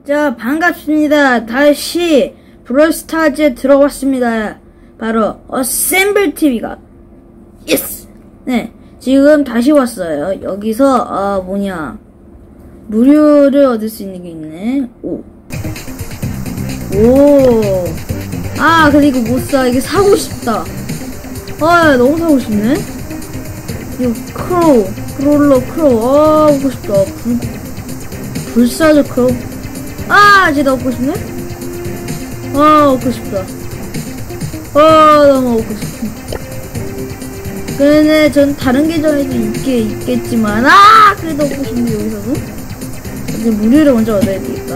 자, 반갑습니다. 다시 브롤스타즈에 들어왔습니다. 바로 어셈블 TV가 예스! 네, 지금 다시 왔어요. 여기서 무료를 얻을 수 있는 게 있네. 오. 근데 이거 못 사. 이게 사고 싶다. 너무 사고 싶네. 이거 크로우. 먹고 싶다. 불사조 크로우. 쟤도 먹고 싶네? 먹고 싶다. 너무 먹고 싶다. 그래, 전 다른 계정에도 있겠지만, 그래도 먹고 싶네, 여기서도. 이제 무료를 먼저 얻어야 되겠다.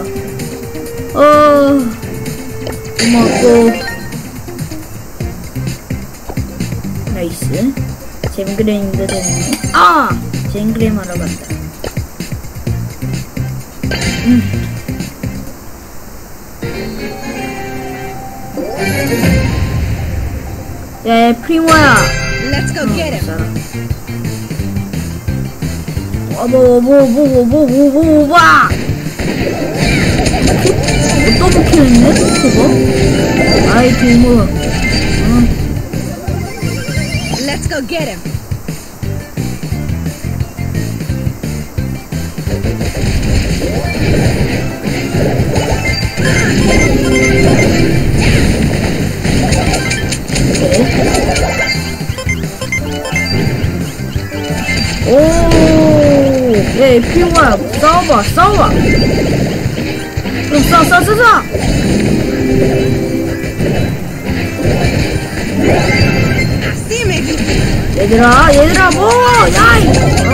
고맙고. 나이스. 잼그램도 됐네. 잼그램 하러 간다. 야, 프리모야. Let's go get him. 더블킬했네? 그거? 아이, 도무. Let's go get him. 야, 피용아, 싸워봐. 그럼 싸! 얘들아, 뭐! 야이!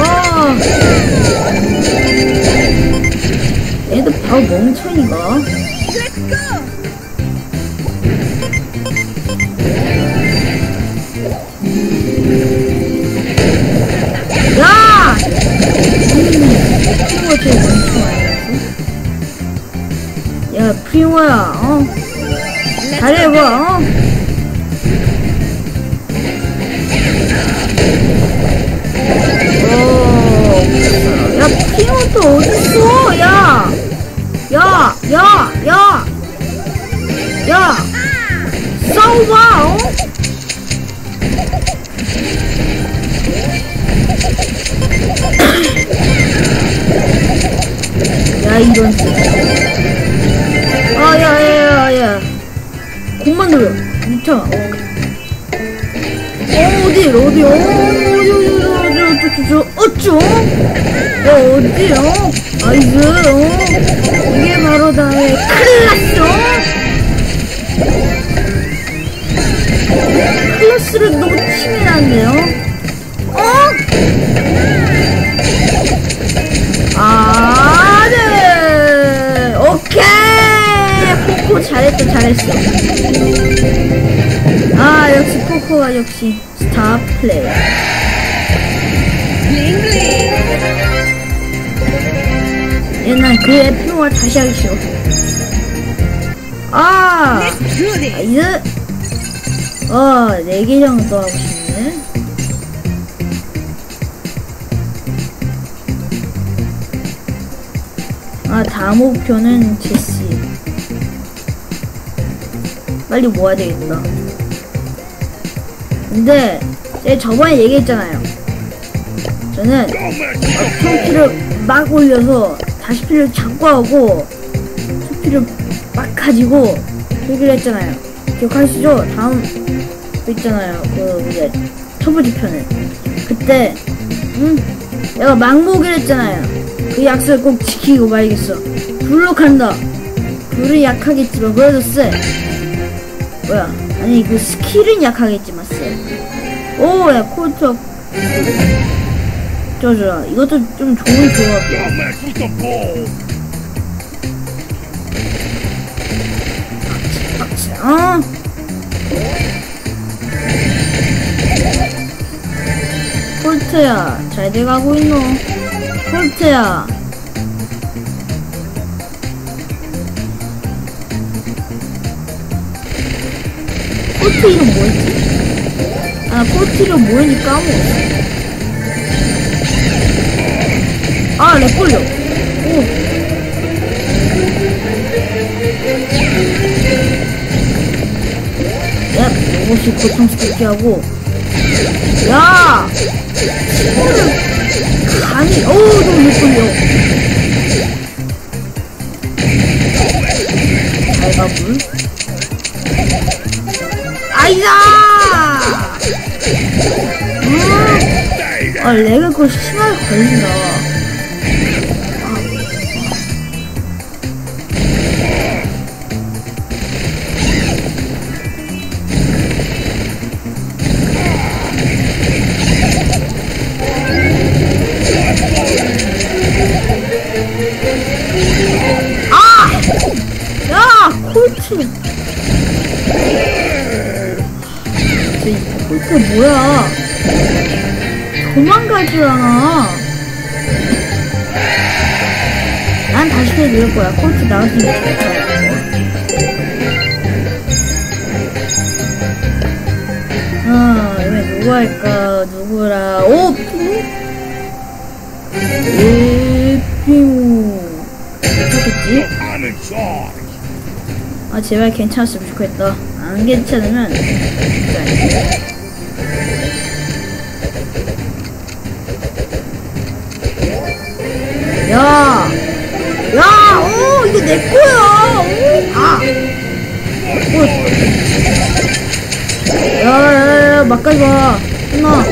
얘들 바로 멍청이가. Let's go. 야! 프리모가 제일 멍청하네. 야, 프리모야, 잘해봐, 야, 프리모 또 어딨어? 야! 싸워봐, 야, 이런. 야. 공만 들어. 미쳐. 어디? 이게 바로 나의 클라스. 클라스를 너무 치밀한데요? 네. 오케이. 포코 잘했어. 역시 포코가 역시 스타 플레이. 난 그의 필요가 다시 하기 싫어. 이제 4계정을 또 하고 싶네. 다음 목표는 제시. 빨리 모아야 되겠다. 근데 제가 저번에 얘기했잖아요. 저는 트로피를 막 올려서 다시 피를 잡고 하고 트로피를 막 가지고 얘기를 했잖아요. 기억하시죠? 다음 있잖아요. 첫 번째 편에 그때 내가 막 모으기로 했잖아요. 그 약속을 꼭 지키고 말겠어. 불로 간다. 불은 약하겠지만 그래도 쎄. 아니 그 스킬은 약하겠지만 쎄. 야, 콜트 저저라. 이것도 좀 좋은 조합이야. 콜트야, 잘 돼가고 있노? 콜트야. 콜트 이름 뭐였지? 콜트 이름 뭐였니 까먹었어. 렉 걸려. 조금씩 고통스럽게 하고. 야! 친구를 감히, 어우, 너무 못 걸려. 발가불. 아이다! 내가 그거 심하게 걸린다. 야! 콜트! 이 콜트 뭐야? 도망갈 줄 아나? 난 다시 해줄 거야. 콜트 나왔으면 좋겠다. 이번엔 누구 할까? 누구라? 오! 피무. 어떻겠지? 제발 괜찮았으면 좋겠다. 안 괜찮으면 진짜 야! 이거 내 거야! 야, 막가지 마! 끝나!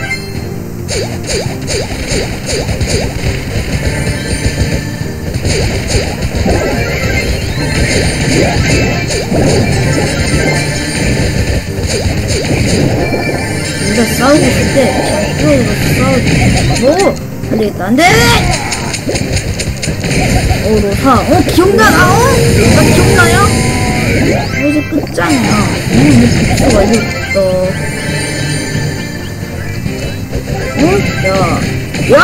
우리가 싸우고 있을 때 그냥 싸우지. 안되겠다, 안돼! 로사. 기억나나? 나 기억나요? 이제 끝장이야. 왜 부츠가 이랬어? 야!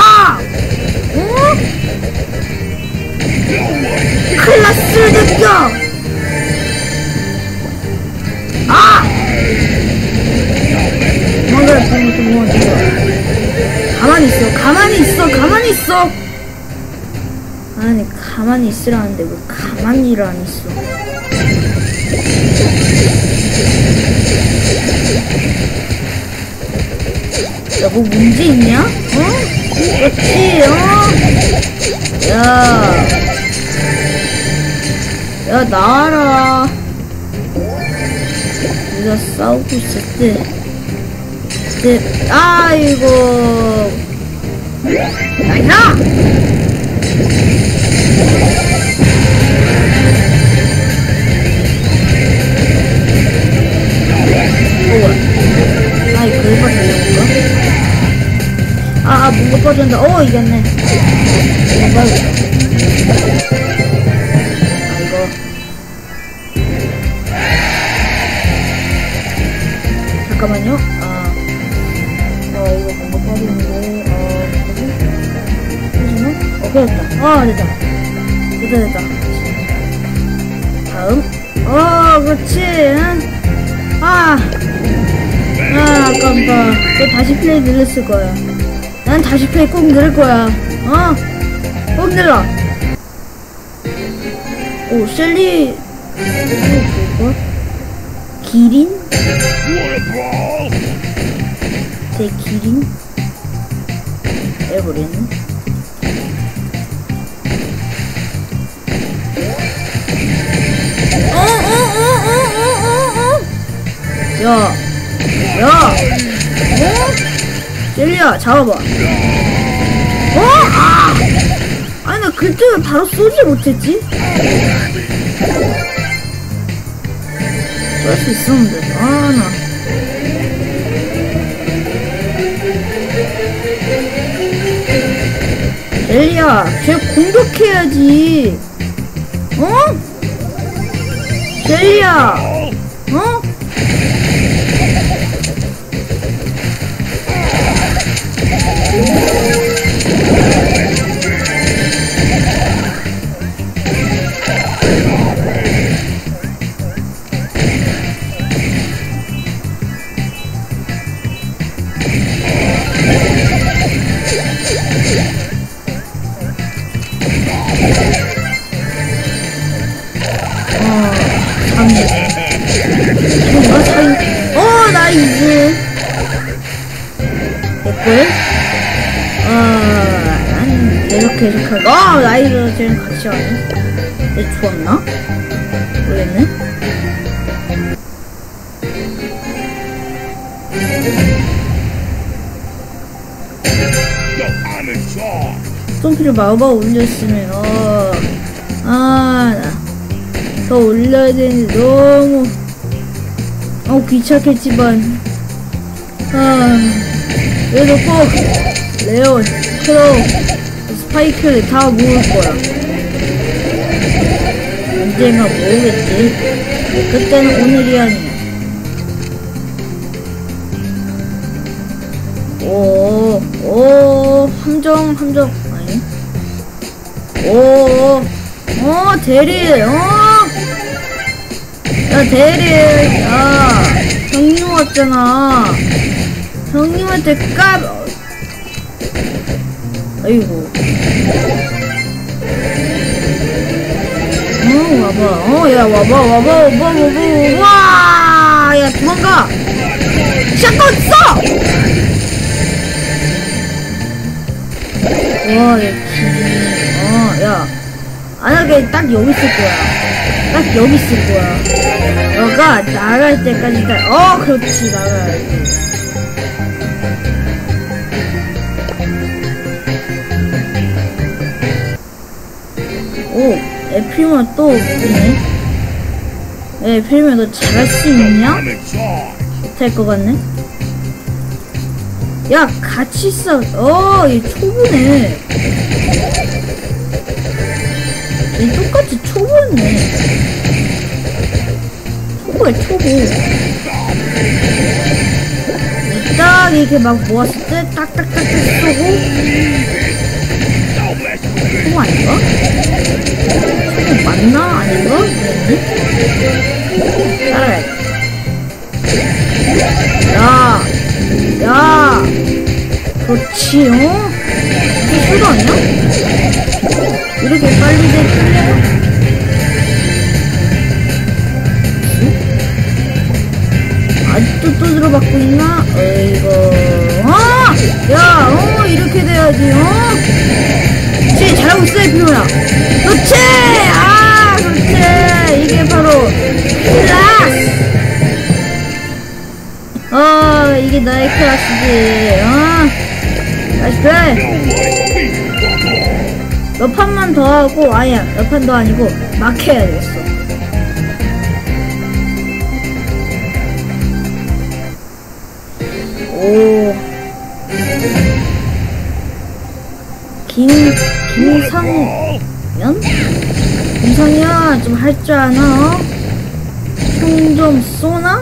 클라스를 느껴! 가만히 있어! 아니, 가만히 있으라는데 왜 가만히를 안 있어? 야, 뭐 문제 있냐? 그렇지, 야, 나와라. 우리가 싸우고 있을 때, 아이고. 나이나! 이거 빠졌네, 뭔가? 뭔가 빠졌는데, 이겼네. 이거. 잠깐만요. 이거 뭔가 빠졌는데, 됐다. 됐다. 다음. 그렇지. 아깝다. 또 다시 플레이 늘렸을 거야. 난 다시 플레이 꼭 늘릴 거야. 꼭 늘러. 셸리. 뭐야? 기린? 제 기린? 에버리는? 젤리야, 잡아봐. 아니, 나 그때는 바로 쏘지 못했지? 쏠 수 있었는데, 나. 젤리야, 쟤 공격해야지. 젤리야, 나이스. 됐고요. 난 계속하고. 나이스. 쟤는 같이 하네. 얘 죽었나? 모르겠네. 똥피를 마구마구 올렸으면 더 올려야 되는데 너무 귀찮겠지만 그래도 꼭 레온, 크로우, 스파이크를 다 모을 거야. 언젠가 모으겠지. 그때는 오늘이 아니야. 함정 아니. 대리. 야, 대리. 야, 형님 왔잖아. 형님한테 아이고. 와봐. 야, 와봐. 와! 야, 도망가! 샷건 써! 와, 야, 만약에 딱 여기 있을 거야. 너가 나갈 때까지 그렇지, 나가야지. 에프리만 또 웃기네. 에프리만 너 잘할 수 있냐? 못할 것 같네. 야, 같이 있어. 얘 초보네. 얘 똑같이 초보네. 초보야, 초보. 딱 이렇게 막 모았을 때 딱딱딱딱 쏘고. 초보 아닌가? 초보 맞나? 아닌가? 따라가야 돼. 야, 그렇지, 이게 쇼도 아니야? 이렇게 빨리 됐길래? 아직도 또 들어받고 있나? 어이구. 야, 이렇게 돼야지, 그렇지, 잘하고 있어, 에피로야. 그렇지! 그렇지! 이게 바로, 클라스! 이게 나의 클래스지. 다시 돼. 몇 판만 더 하고, 아니야, 몇 판 더 아니고 막 해야 되겠어. 김상현 좀 할 줄 아나? 총 좀 쏘나?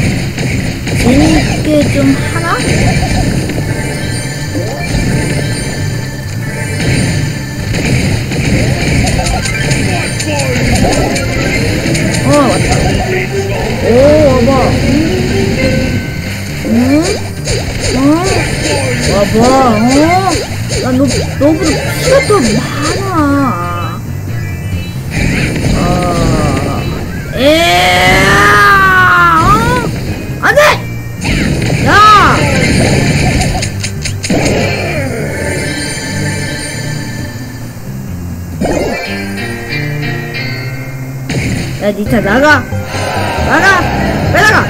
재밌게 좀 하나? 왔다. 와봐. 와봐. 야, 너보다 피가 더 많아. 안 돼! 야! 야, 니타 나가! 왜 나가!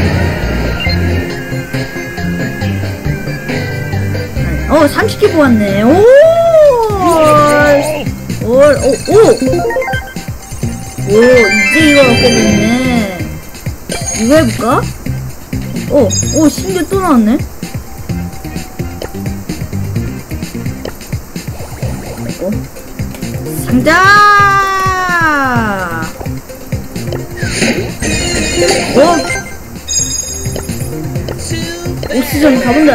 30개 뽑았네. 이제 이거 얻게 됐네. 이거 해볼까? 신규 또 나왔네? 상자! 옥시전 가본다.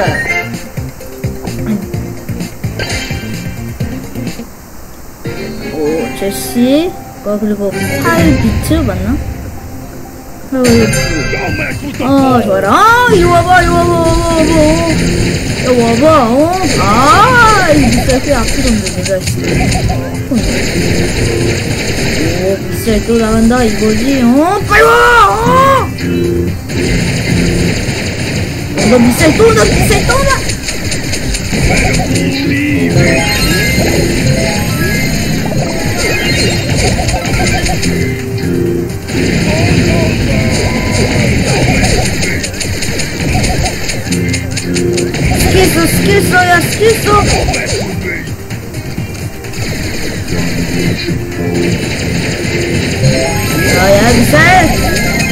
제시, 그리고 파이비트 맞나? 좋아라. 이리 와봐. 이 미사일 꽤 아프던데, 내가 미사일 또 나간다, 이거지, 빨리 와! 너 미사일 또 온다. 미사일 또 온다. 스킬 써야 스킬 써. 야 미사일.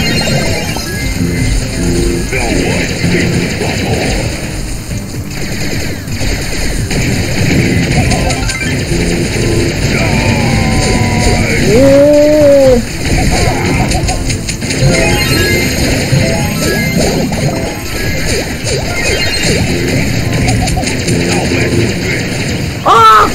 오. 아!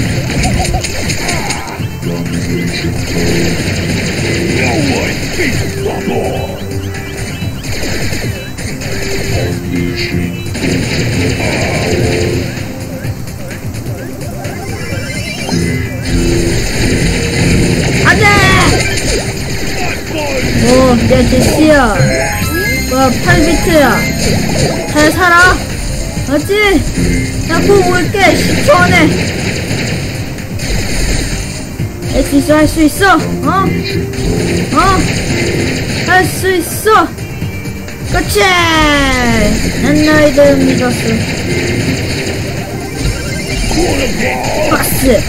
안돼! 야 제시야, 와 8비트야. 잘 살아. 맞지? 나 꼭 올게. 10초 안에. 할 수 있어, 할 수 있어. 할 수 있어. 그치? 난 너희들 믿었어. 박스.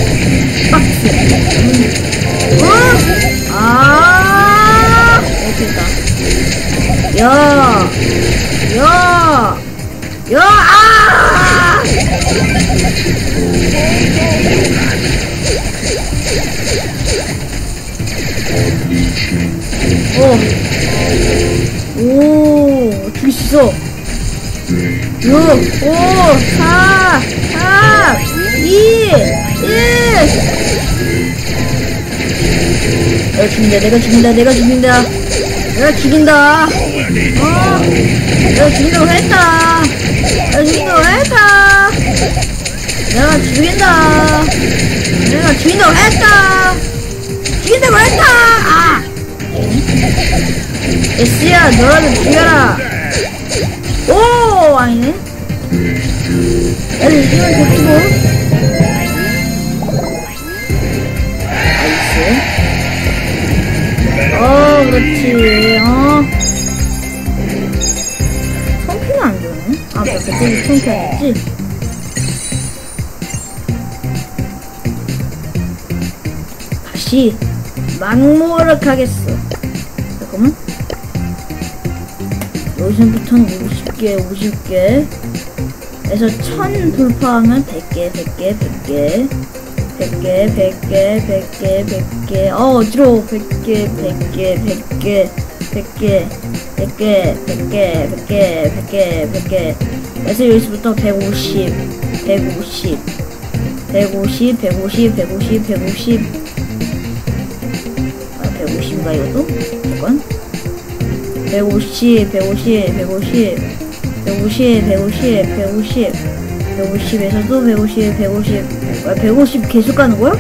됐다. 오, 죽일 수 있어. 6, 5, 4, 3, 2, 1. 내가 죽인다. 내가 죽인다고 했다. 아! 에스야, 너라도 죽여라. 오, 아니네. 애들 이기면 좋지 뭐. 나이스. 그렇지. 성피는 안 되네. 아, 그때 성피 아니지? 다시 막모를 가겠어. 잠깐만. 여기서부터는 50개 에서 1000 돌파하면 100개. 어지러워. 100개. 그래서 여기서부터 150. 아, 150인가 이것도? 잠깐. 150에서도 150 계속 가는 거야?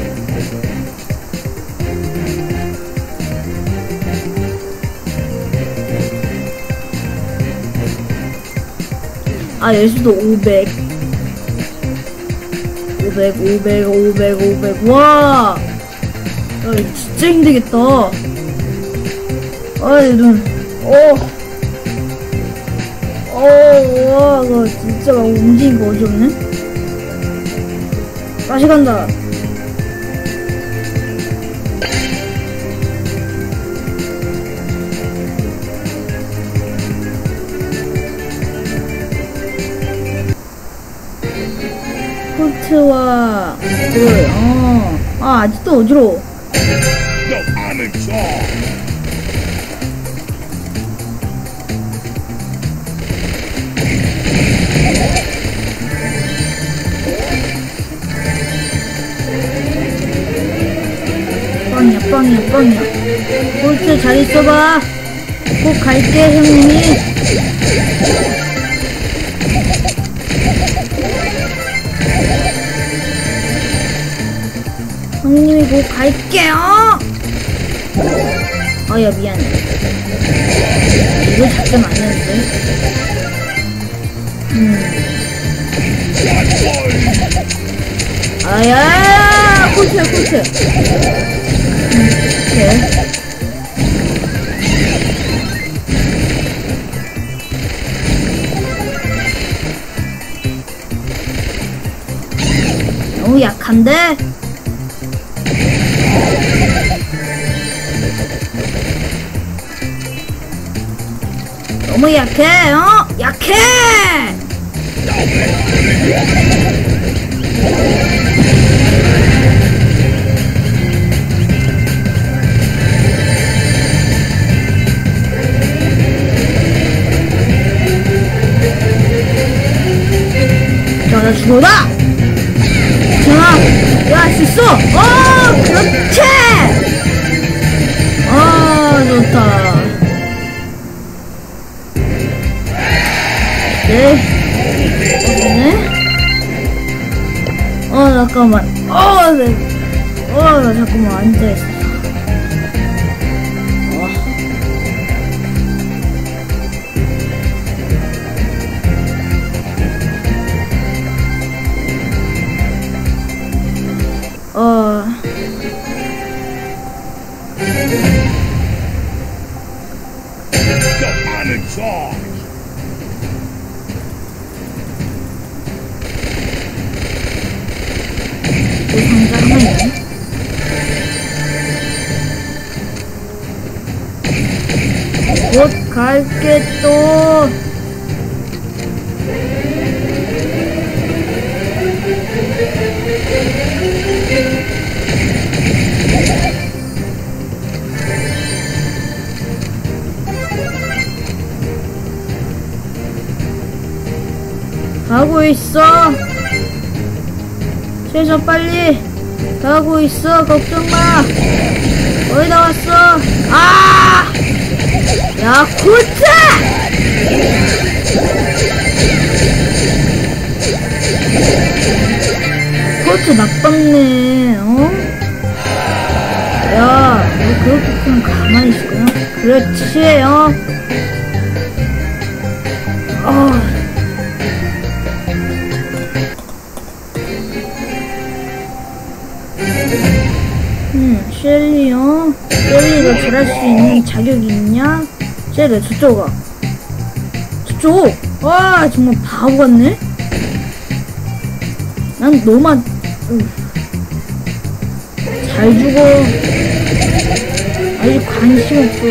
아, 여기서도 500. 와! 야, 이거 진짜 힘들겠다. 아이, 눈. 와, 이거 진짜 막 움직인 거 어지럽네? 다시 간다. 폴트와 돌. 아직도 어지러워. 빵이야. 폴트 잘 있어봐. 꼭 갈게, 형님이. 형님이 꼭 갈게요. 야, 미안해. 이거 작전 아니었는데. 아야, 콜트야, 콜트. 오케이. 너무 약한데? 너무 약해, 약해! 자, 나 죽어라! 자, 야, 할 수 있어! 그렇지! 좋다. 네. 잠깐만. 네. 나 잠깐만 앉아있어. 또 상자 하나 있네. 곧 갈게 또. 가고 있어. 최소 빨리 가고 있어. 걱정 마. 거의 다 왔어. 야, 콜트! 콜트 나빴네. 야, 너 그렇게 그냥 가만히 있을 거야? 그렇지, 셸리, 셸리가 잘할 수 있는 자격이 있냐? 셸리, 저쪽 가. 저쪽! 정말 바보 같네? 난 너만, 잘 죽어. 아직 관심 없어.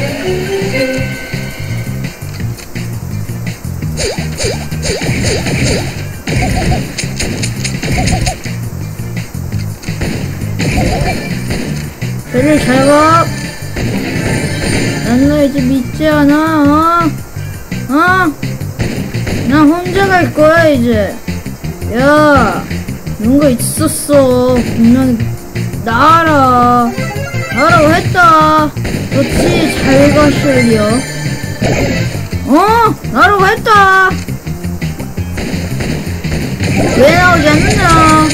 쟤를 잘 가. 난 너 이제 믿지 않아. 난 혼자 갈 거야 이제. 야, 뭔가 있었어. 분명히 나와라. 나라고 했다. 그렇지, 잘 가, 셸리야. 나라고 했다. 왜 나오지 않느냐?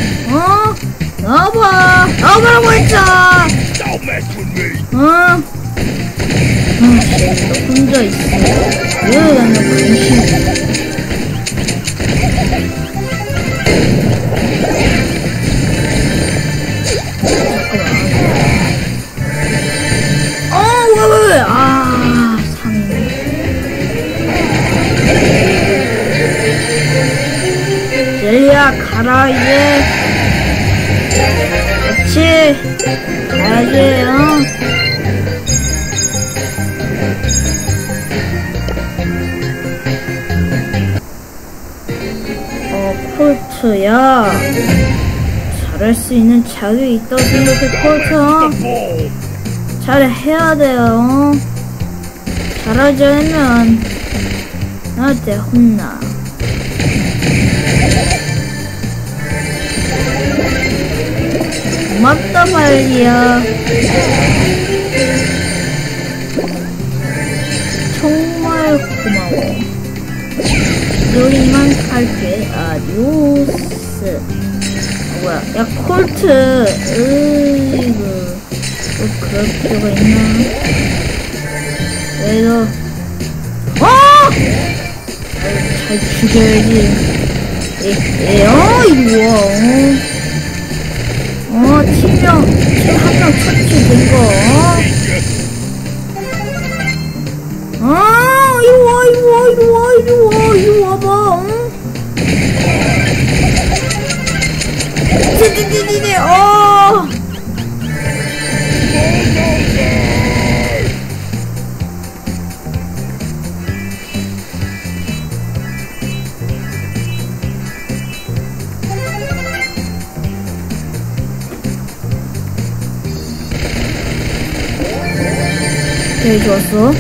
나와봐. 나와보라고 했잖아. 너 혼자 있어. 왜 나는 관심 없어. 왜? 상이네. 젤리야, 가라, 이제. 그렇지. 가야지, 콜트야. 잘할 수 있는 자격이 있다고 생각해, 콜트. 잘해야 돼요. 잘하지 않으면 나한테 혼나. 고맙다, 말이야. 정말 고마워. 여기만 갈게. 아디오스. 뭐야? 야, 콜트. 으이구. 그럴 필요가 있나? 왜 너? 잘 죽여야지. 이리 와. 팀 한 명 처치된 거. 이리 와봐. 오케이, 좋았어.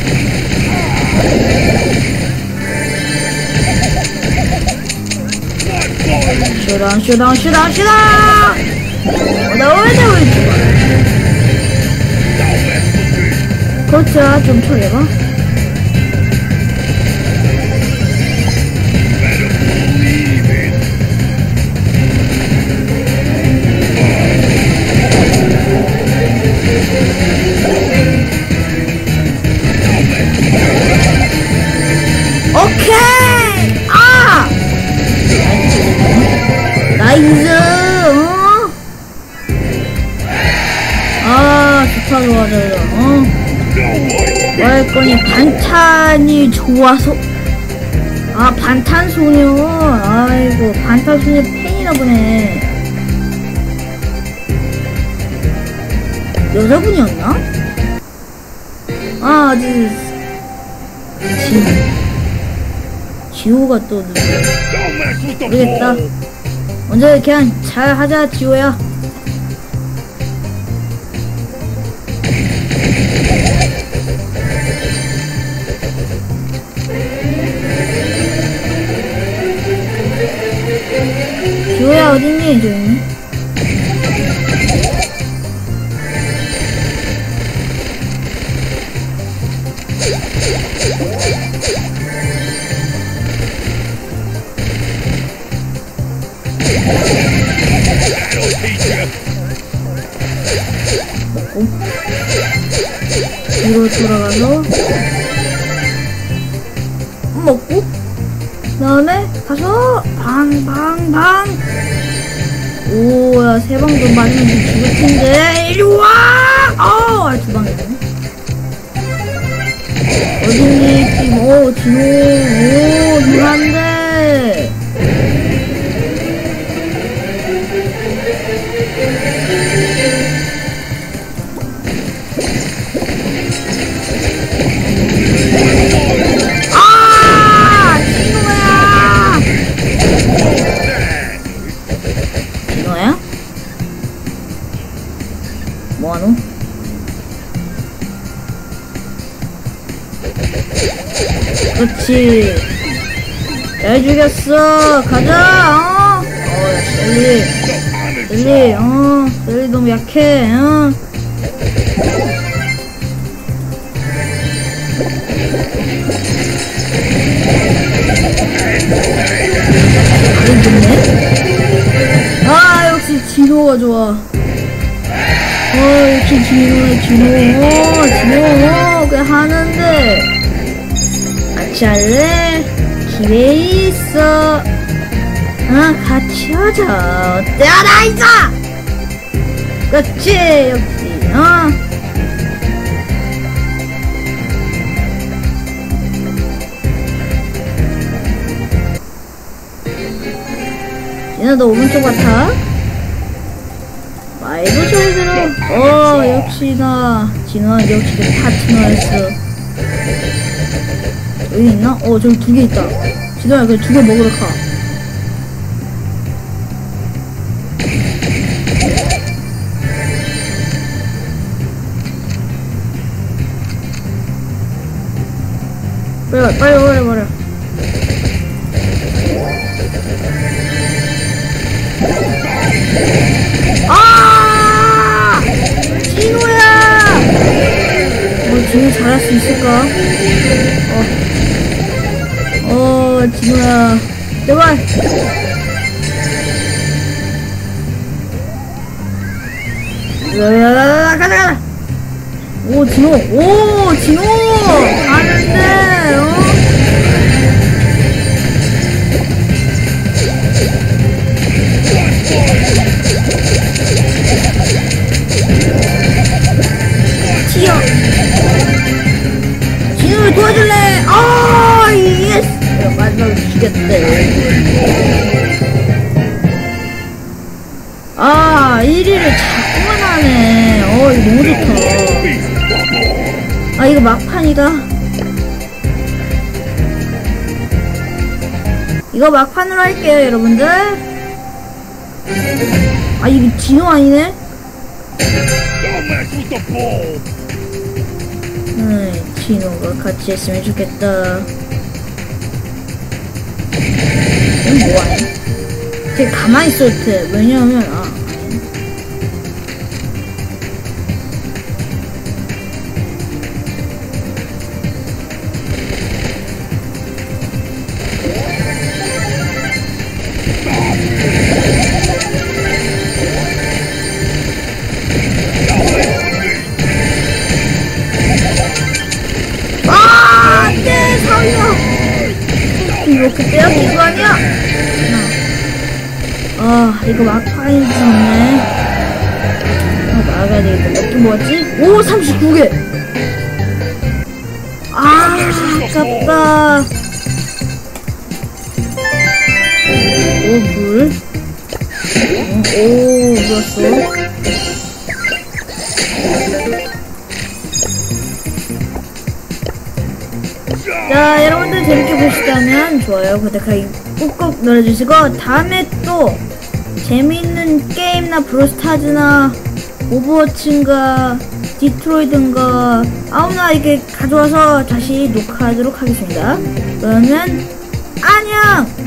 슈당! 나 왜 죽어? 그렇죠, 좀 처리해봐. 오케이! 나이스! 좋아. 뭐할 거니, 반찬이 좋아서. 반탄소녀. 아이고, 반탄소녀 팬이나 보네. 여자분이었나? 아주, 지호가 또 누구야? 모르겠다. 먼저 그냥 잘 하자, 지호야. 지호야, 어딨니? 저기 있니? 먹고 뒤로 돌아가서 먹고 그 다음에 가서 방 오야 세 방도 맞으면 죽을 텐데 이리 와! 두 방이네. 어딨니? 진호 누난데 진호야? 뭐하노? 그렇지. 잘 죽였어. 가자. 셀리 너무 약해. 좋네. 역시 진호가 좋아. 역시 진호. 그래 하는데 같이 할래? 기회 있어. 같이 하자. 어때? 나이스! 그렇지, 역시, 진아, 너 오른쪽 같아? 말도 잘 들어. 역시나. 진아, 역시 내 파트너였어. 여기 있나? 저기 2개 있다. 진아야, 그래 2개 먹으러 가. 빨리 버려. 진호야! 진호 잘할 수 있을까? 진호야. 제발! 가자! 진호! 가는데, 튀어. 진우를 도와줄래? 아, 예스. 마지막으로 죽였대. 아, 1위를 자꾸만 하네. 이거 너무 좋다. 아, 이거 막판이다. 이거 막판으로 할게요, 여러분들. 아, 이게 진호 아니네? 진호가 같이 했으면 좋겠다. 이건 뭐하냐? 되게 가만히 있어도 돼. 왜냐하면, 안돼, 살려. 이렇게 빼야지, 이거 아니야? 이거 막판이 좋네. 나가야 되겠다. 몇 개 모았지? 오, 39개! 아깝다. 오, 물. 오, 물었어. 자, 여러분들 재밌게 보시다면 좋아요, 구독하기 꾹꾹 눌러주시고, 다음에 또 재밌는 게임이나 브로스타즈나 오버워치인가 디트로이드인가 아무나 이렇게 가져와서 다시 녹화하도록 하겠습니다. 그러면 안녕!